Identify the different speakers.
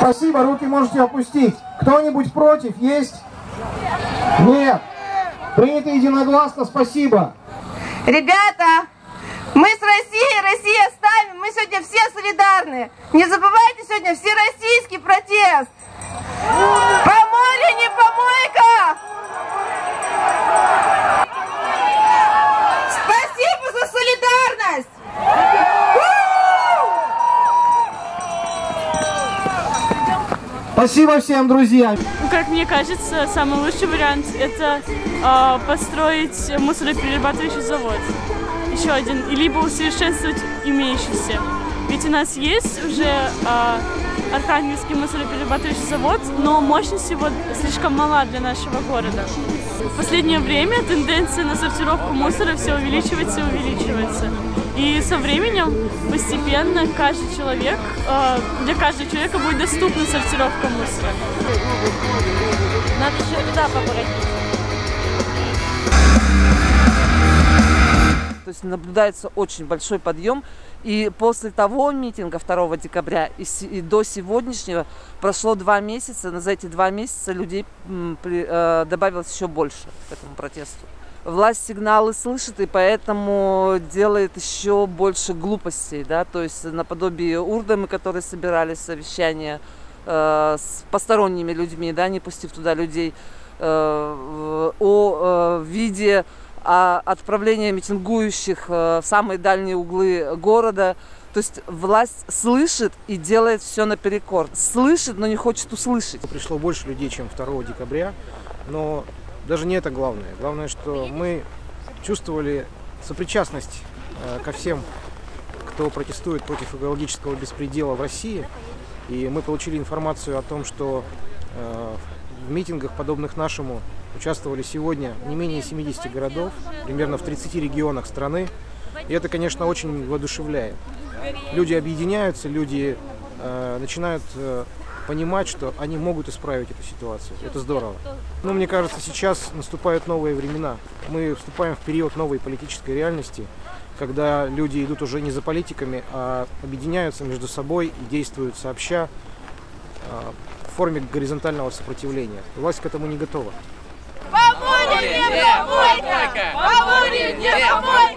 Speaker 1: Спасибо, руки можете опустить. Кто-нибудь против? Есть? Нет. Принято единогласно, спасибо.
Speaker 2: Ребята, мы с Россией, Россия с нами, мы сегодня все солидарны. Не забывайте сегодня всероссийский протест. Помойка не помойка! Спасибо за солидарность!
Speaker 1: Спасибо всем, друзья!
Speaker 3: Как мне кажется, самый лучший вариант – это построить мусороперерабатывающий завод. Еще один. И либо усовершенствовать имеющийся. Ведь у нас есть уже Архангельский мусороперерабатывающий завод, но мощность его слишком мала для нашего города. В последнее время тенденция на сортировку мусора все увеличивается и увеличивается. И со временем постепенно каждый человек, для каждого человека будет доступна сортировка мусора.
Speaker 4: Надо еще туда побороть. То есть наблюдается очень большой подъем. И после того митинга 2 декабря и до сегодняшнего прошло 2 месяца. За эти 2 месяца людей добавилось еще больше к этому протесту. Власть сигналы слышит и поэтому делает еще больше глупостей, да, то есть наподобие Урдамы, которые собирали совещания с посторонними людьми, да, не пустив туда людей, о виде отправления митингующих в самые дальние углы города. То есть власть слышит и делает все наперекор. Слышит, но не хочет услышать.
Speaker 5: Пришло больше людей, чем 2 декабря, но даже не это главное. Главное, что мы чувствовали сопричастность ко всем, кто протестует против экологического беспредела в России. И мы получили информацию о том, что в митингах, подобных нашему, участвовали сегодня не менее 70 городов, примерно в 30 регионах страны. И это, конечно, очень воодушевляет. Люди объединяются, люди начинают понимать, что они могут исправить эту ситуацию. Это здорово. Но мне кажется, сейчас наступают новые времена. Мы вступаем в период новой политической реальности, когда люди идут уже не за политиками, а объединяются между собой и действуют сообща в форме горизонтального сопротивления. Власть к этому не готова.
Speaker 2: Помойка не помойка! Помойка не помойка!